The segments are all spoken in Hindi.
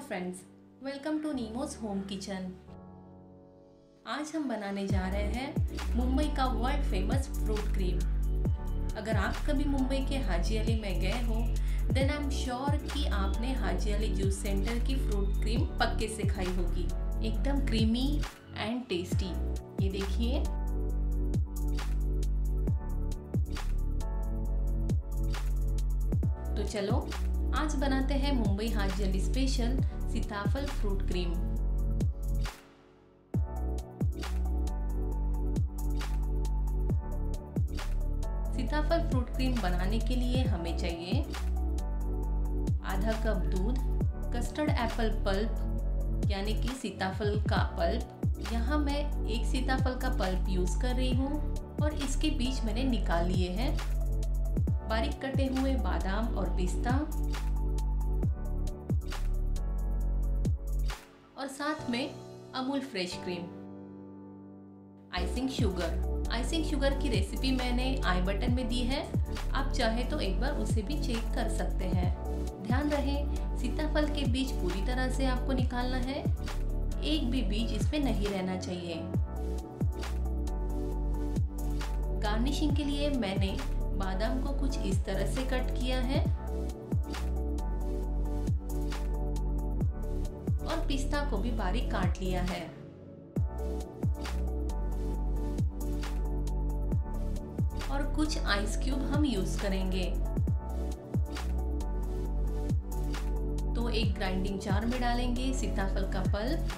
Friends, welcome to Neemo's home kitchen. आज हम बनाने जा रहे हैं मुंबई का वर्ल्ड फेमस फ्रूट क्रीम। अगर आप कभी मुंबई के हाजी अली में गए हो देन आई एम श्योर कि आपने हाजी अली जूस सेंटर की फ्रूट क्रीम पक्के से खाई होगी। एकदम क्रीमी एंड टेस्टी। ये देखिए, तो चलो आज बनाते हैं मुंबई हाजी अली स्पेशल सीताफल फ्रूट क्रीम। सीताफल फ्रूट क्रीम बनाने के लिए हमें चाहिए आधा कप दूध, कस्टर्ड एप्पल पल्प यानी कि सीताफल का पल्प। यहाँ मैं एक सीताफल का पल्प यूज कर रही हूँ और इसके बीज मैंने निकाल लिए हैं। बारीक कटे हुए बादाम और पिस्ता और साथ में Amul fresh cream. Icing sugar की रेसिपी मैंने आई बटन में दी है, आप चाहे तो एक बार उसे भी चेक कर सकते हैं। ध्यान रहे सीताफल के बीज पूरी तरह से आपको निकालना है, एक भी बीज इसमें नहीं रहना चाहिए। गार्निशिंग के लिए मैंने बादाम को कुछ इस तरह से कट किया है और पिस्ता को भी बारीक काट लिया है। और कुछ आइस क्यूब हम यूज करेंगे। तो एक ग्राइंडिंग जार में डालेंगे सीताफल का पल्प,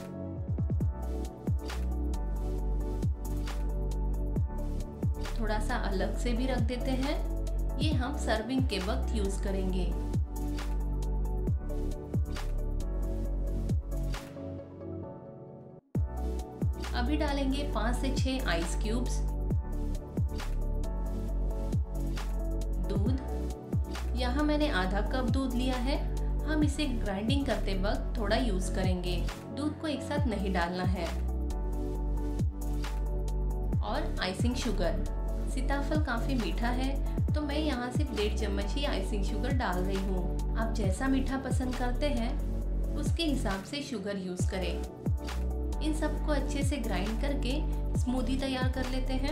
थोड़ा सा अलग से भी रख देते हैं, ये हम सर्विंग के वक्त यूज करेंगे। अभी डालेंगे 5 से 6 आइस क्यूब्स। दूध, यहाँ मैंने आधा कप दूध लिया है, हम इसे ग्राइंडिंग करते वक्त थोड़ा यूज करेंगे, दूध को एक साथ नहीं डालना है। और आइसिंग शुगर, सीताफल काफ़ी मीठा है तो मैं यहाँ सिर्फ 1.5 चम्मच ही आइसिंग शुगर डाल रही हूँ। आप जैसा मीठा पसंद करते हैं उसके हिसाब से शुगर यूज करें। इन सबको अच्छे से ग्राइंड करके स्मूदी तैयार कर लेते हैं।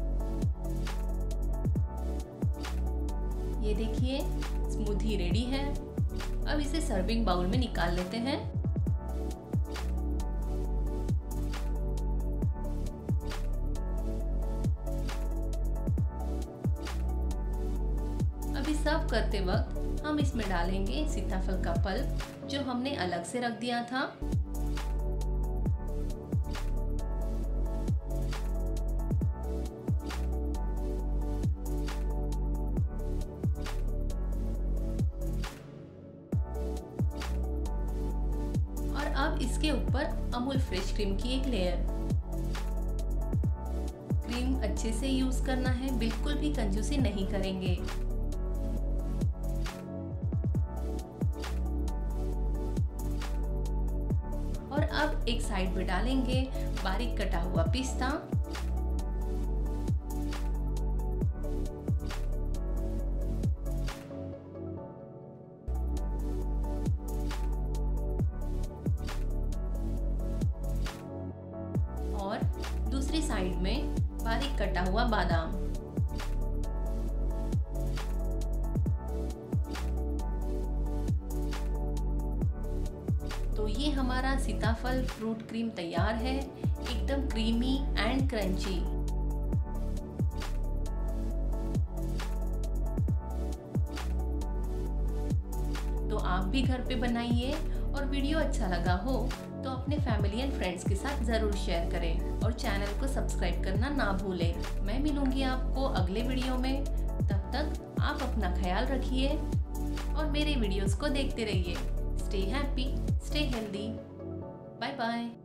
ये देखिए स्मूदी रेडी है। अब इसे सर्विंग बाउल में निकाल लेते हैं। अभी सर्व करते वक्त हम इसमें डालेंगे सीताफल का पल्प जो हमने अलग से रख दिया था। और अब इसके ऊपर अमूल फ्रेश क्रीम की एक लेयर। क्रीम अच्छे से यूज करना है, बिल्कुल भी कंजूसी नहीं करेंगे। और अब एक साइड में डालेंगे बारीक कटा हुआ पिस्ता। और दूसरी साइड में बारीक कटा हुआ बादाम। तो ये हमारा सीताफल फ्रूट क्रीम तैयार है, एकदम क्रीमी एंड क्रंची। तो आप भी घर पे बनाइए और वीडियो अच्छा लगा हो तो अपने फैमिली एंड फ्रेंड्स के साथ ज़रूर शेयर करें और चैनल को सब्सक्राइब करना ना भूलें। मैं मिलूंगी आपको अगले वीडियो में, तब तक आप अपना ख्याल रखिए और मेरे वीडियोस को देखते रहिए। Stay happy, stay healthy. Bye bye.